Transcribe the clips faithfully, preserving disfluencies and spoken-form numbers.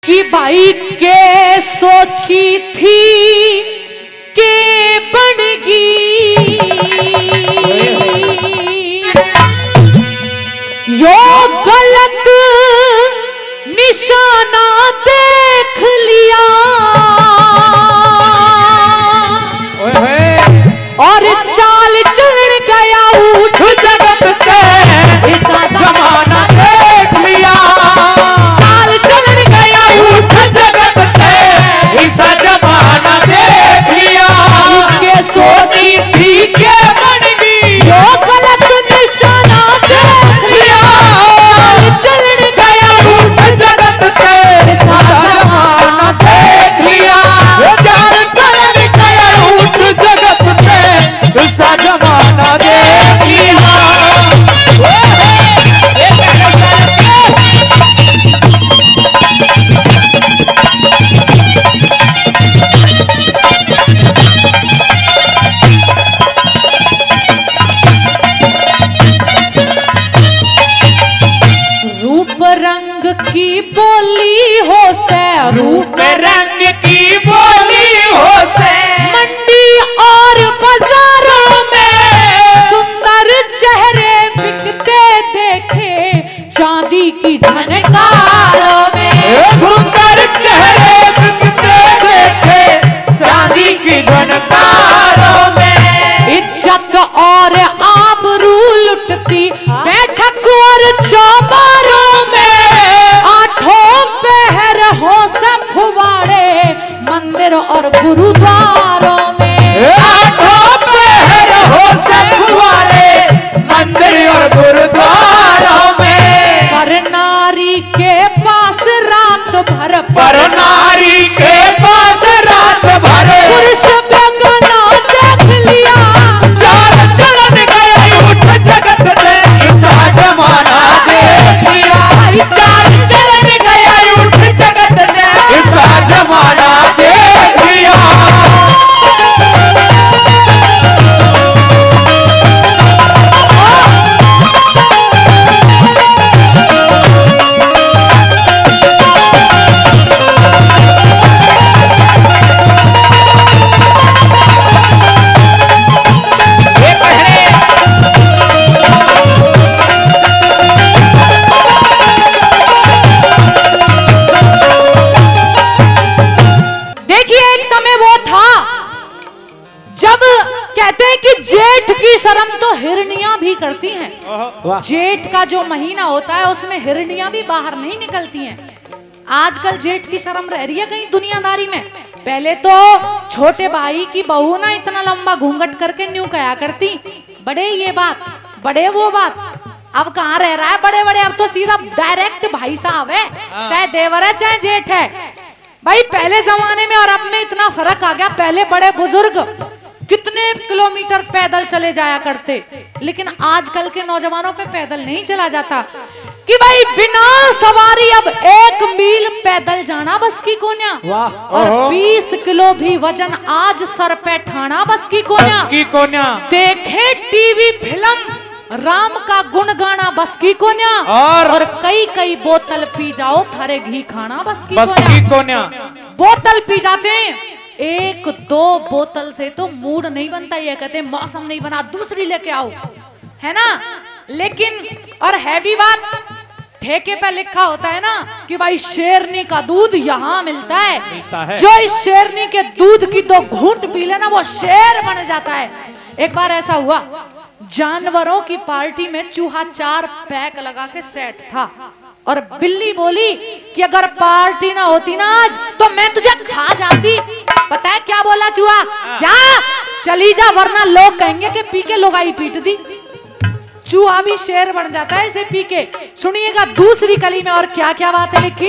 कि भाई के सोची थी के बनगी यो गलत निशाना देख लिया और चाल चलन गया उठ जगत के ऐसा जमाना देख लिया। चाल चलन गया उठ जगत के ऐसा जमाना देख लिया। के सोची थी के बनगी यो गलत निशाना देख लिया। चाल चलन गया उठ जगत के ऐसा जमाना देख लिया। चाल चलन गया उठ जगत के ऐसा जमाना देख लिया। रूप रंग की बोली हो से रूप रंग की बोली हो से मंडी और बाजारों में सुंदर चेहरे बिकते देखे चांदी की झनकारों में। सुंदर चेहरे बिकते देखे चांदी की झनकारों में। इज्जत और आबरू लुटती बैठक और चौबारों में। आठों पहर हो सब फुवाड़े मंदिर और गुरुद्वारों में। आठों पहर हो सब फुवाड़े मंदिर और गुरुद्वारों में। पर नारी के पास रात भर पर नारी के पास रात भर पुरुष बेगाना देख लिया। चाल चलन गया उठ जगत ने ऐसा जमाना देख लिया। चाल चलन गया उठ जगत ने ऐसा जमाना देख लिया। जेठ की शर्म तो हिरनियां भी करती हैं। जेठ का जो महीना होता है उसमें हिरनियां भी बाहर नहीं निकलती हैं। आजकल जेठ की शर्म रह रही है कहीं दुनियादारी में। पहले तो छोटे भाई की बहू ना इतना लंबा घूंघट करके न्यू कहा करती, बड़े ये बात बड़े वो बात। अब कहाँ रह रहा है बड़े बड़े, अब तो सीधा डायरेक्ट भाई साहब है, चाहे देवर है चाहे जेठ है। भाई पहले जमाने में और अब में इतना फर्क आ गया। पहले बड़े बुजुर्ग कितने किलोमीटर पैदल चले जाया करते, लेकिन आजकल के नौजवानों पे पैदल नहीं चला जाता कि भाई बिना सवारी अब एक मील पैदल जाना बस की कोन्या। और बीस किलो भी वजन आज सर पे ठाना बस की कोन्या। बस की कोन्या। देखे टीवी फिल्म राम का गुण गाना बस की कोन्या। और, और कई कई बोतल पी जाओ थारे घी खाना बस की बस कोन्या। की कोन्या। बोतल पी जाते हैं, एक दो बोतल से तो मूड नहीं बनता। ये कहते मौसम नहीं बना दूसरी लेके आओ, है ना। लेकिन और है भी बात, ठेके पे लिखा होता है ना कि भाई शेरनी का दूध यहाँ मिलता है, मिलता है। जो इस शेरनी के दूध की दो घूंट पी लेना वो शेर बन जाता है। एक बार ऐसा हुआ, जानवरों की पार्टी में चूहा चार पैक लगा के सेट था और बिल्ली बोली कि अगर पार्टी ना होती ना आज तो मैं तुझे खा जाती। पता है क्या बोला चूहा? जा चली जा वरना लोग कहेंगे कि पी के लोगाई पीट दी। चूहा भी शेर बन जाता है इसे पी के। सुनिएगा दूसरी कली में और क्या क्या बातें लिखी।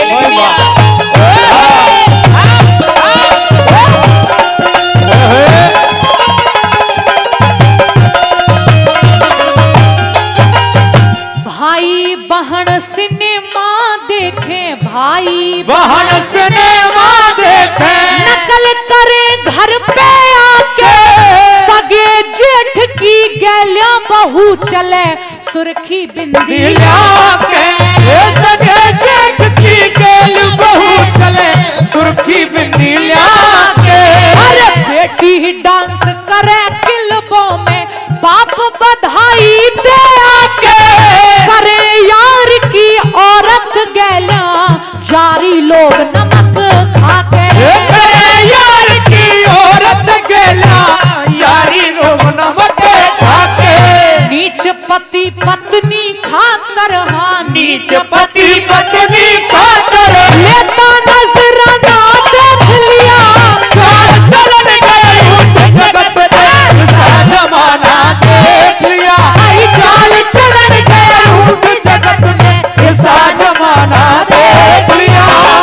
भाई बहन सिनेमा देखे, भाई बहन सिनेमा देखे, नकल करे घर पे आके, सगे जेठ की गैलिया बहू चले सुर्खी बिंदी लाके। सगे जेठ की गैल बहू जारी लोग नमक खाके यार की औरत गेला यारी लोग नमक खाके नीच पति पत्नी खातर हाँ नीच पति पत्नी खातर लेता नजराना देख लिया चलन गए उठ जगत में जमाना देख लिया चाल चलन गए उठ जगत में ऐसा जमाना देख लिया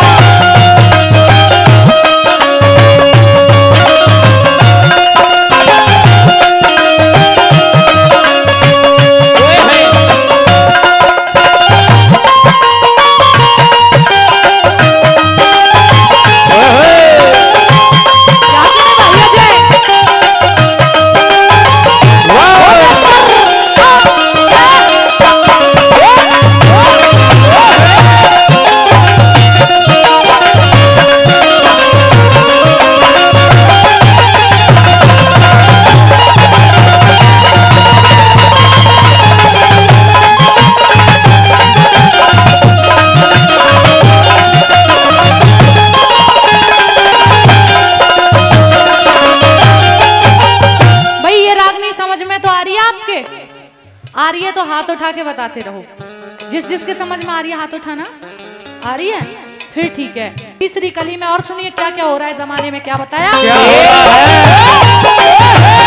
आ रही है तो हाथ उठा के बताते रहो। जिस जिसके समझ में आ रही है हाथ उठाना। आ रही है फिर ठीक है। तीसरी कली में और सुनिए क्या क्या हो रहा है जमाने में, क्या बताया क्या हो रहा है?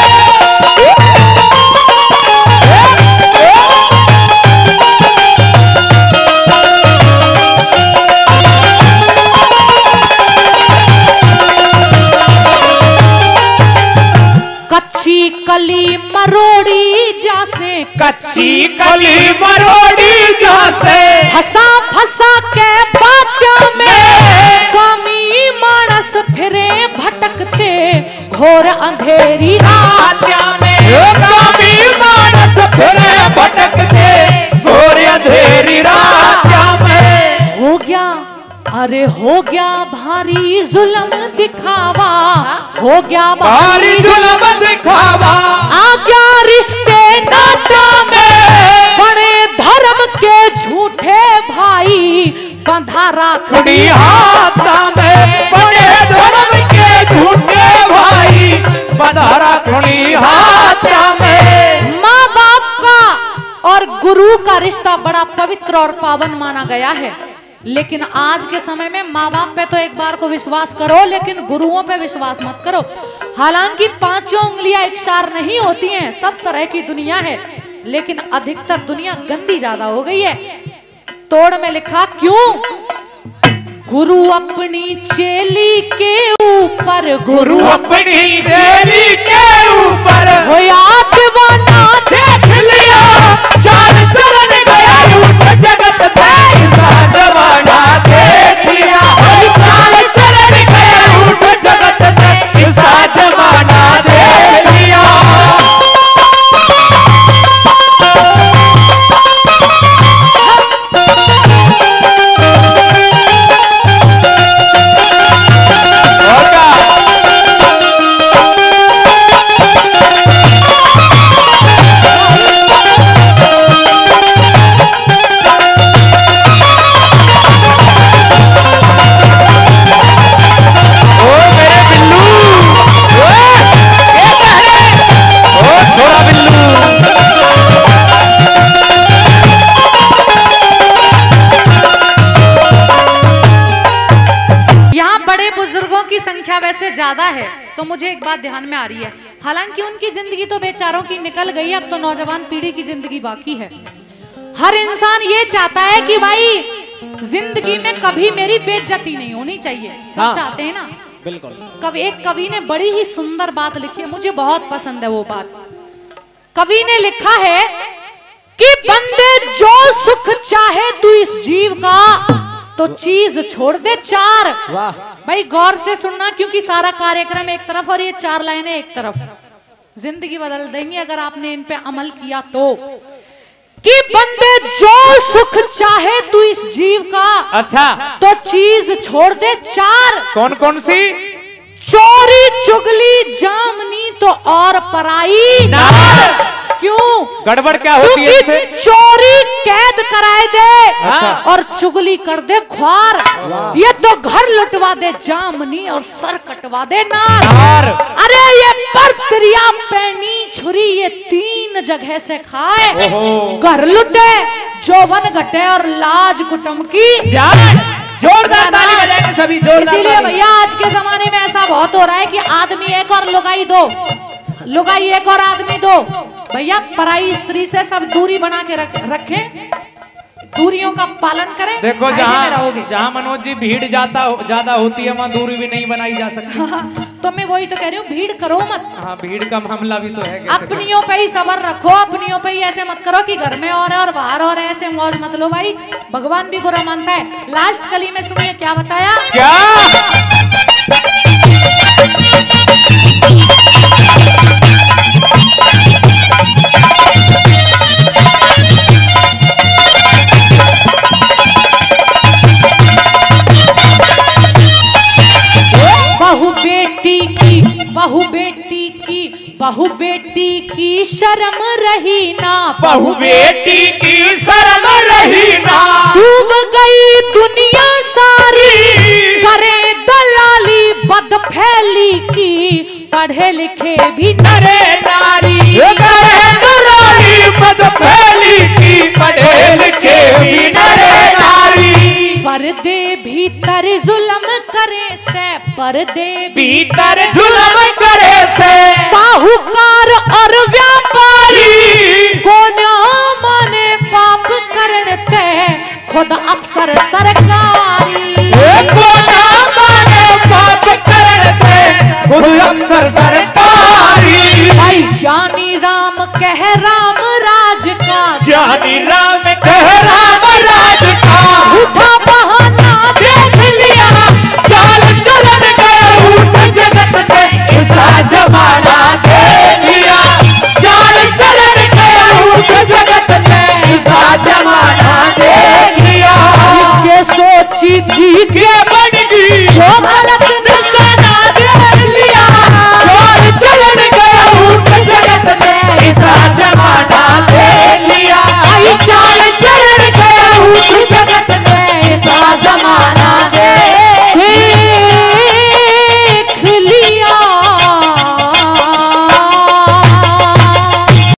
कच्ची कली मरोड़ी जासे कच्ची कली मरोड़ी जासे फसा फसा के बात्या में कमी मानस फिरे भटकते घोर अंधेरी रात्या में कमी मानस फिरे भटकते घोर अंधेरी रात्या में हो गया अरे हो गया भारी जुल्म दिखावा, हो गया भारी जुल्म दिखावा, आ गया रिश्ते नाता में बड़े धर्म के झूठे भाई बंधा राखड़ी हाथा में, बड़े धर्म के झूठे भाई बंधा राखड़ी हाथा में। माँ बाप का और गुरु का रिश्ता बड़ा पवित्र और पावन माना गया है, लेकिन आज के समय में माँ बाप पे तो एक बार को विश्वास करो लेकिन गुरुओं पे विश्वास मत करो। हालांकि पांचों उंगलियां एक सार नहीं होती हैं, सब तरह की दुनिया है, लेकिन अधिकतर दुनिया गंदी ज्यादा हो गई है। तोड़ में लिखा क्यों? गुरु अपनी चेली के ऊपर, गुरु अपनी चेली के ऊपर हो याद वाना देख लिया, चाल चलन गया उठ जगत ऐसा जमाना देख लिया, चाल चलन गया उठ जगत ऐसा जमाना देख लिया। वैसे ज्यादा है तो मुझे एक बात ध्यान में आ रही है, हालांकि उनकी जिंदगी तो बेचारों की निकल गई, अब तो नौजवान पीढ़ी की जिंदगी बाकी है। हर इंसान ये चाहता है कि भाई जिंदगी में कभी मेरी बेइज्जती नहीं होनी चाहिए, सब हाँ, चाहते हैं ना। बिल्कुल। कभी एक कवि ने बड़ी ही सुंदर बात लिखी है, मुझे बहुत पसंद है वो बात। कवि ने लिखा है कि बंदे जो सुख चाहे तू इस जीव का तो चीज छोड़ दे चार। वाह भाई गौर से सुनना, क्योंकि सारा कार्यक्रम एक तरफ और ये चार लाइनें एक तरफ, जिंदगी बदल देंगी अगर आपने इन पे अमल किया तो। कि बंदे जो सुख चाहे तू इस जीव का, अच्छा, तो चीज छोड़ दे चार। कौन कौन सी? चोरी चुगली जामनी तो और पराई नार। क्यों? गड़बड़ क्या होती है इससे? चोरी कैद कराए दे अच्छा। और चुगली कर दे ख्वार, ये तो घर लुटवा दे जामनी और सर कटवा दे नार। नार। अरे ये परत्रिया पैनी छुरी ये तीन जगह से खाए, घर लुटे जौवन घटे और लाज कुटुम की जान। जोरदार ताली बजाएंगे सभी, जोरदार। इसीलिए भैया आज के जमाने में ऐसा बहुत हो रहा है कि आदमी एक और लुगाई दो, लुगाई एक और आदमी दो। भैया पराई स्त्री से सब दूरी बना के रख, रखें, दूरियों का पालन करें। देखो में जहाँ रहोगे। जहाँ मनोज जी भीड़ जाता ज्यादा होती है वहाँ दूरी भी नहीं बनाई जा सकती। हाँ, तो मैं वही तो कह रही हूँ, भीड़ करो मत। हाँ भीड़ का मामला भी तो है। अपनियों पे ही सबर रखो, अपनियों पे ही ऐसे मत करो कि घर में और है और बाहर और है, ऐसे मौज मत लो भाई, भगवान भी बुरा मानता है। लास्ट कली में सुनिए क्या बताया। क्या? बहू बेटी की, बहू बेटी की, बहू बेटी की शर्म रही ना, बहू बेटी की शर्म रही ना, डूब गई दुनिया सारी, करे दलाली बद फैली की, पढ़े लिखे भी नरे नारी, करे दलाली बद फैली की, पढ़े लिखे भी नरे नारी, पर्दे भीतर जुल्म करे से, पर्दे भीतर जुल्म करे से, साहूकार और व्यापारी को न माने पाप करते, खुद अफसर सरकारी को न माने पाप करते, खुद अफसर सरकारी। भाई ज्ञानी राम कह राम राज का, ज्ञानी राम कह राम राज का, झूठा बहाना देख लिया, चाल चलन गया ऊट जगत पे, ऐसा जमाना देख लिया, चाल चलन गया ऊट जगत पे, ऐसा जमाना देख लिया। के सोची थी के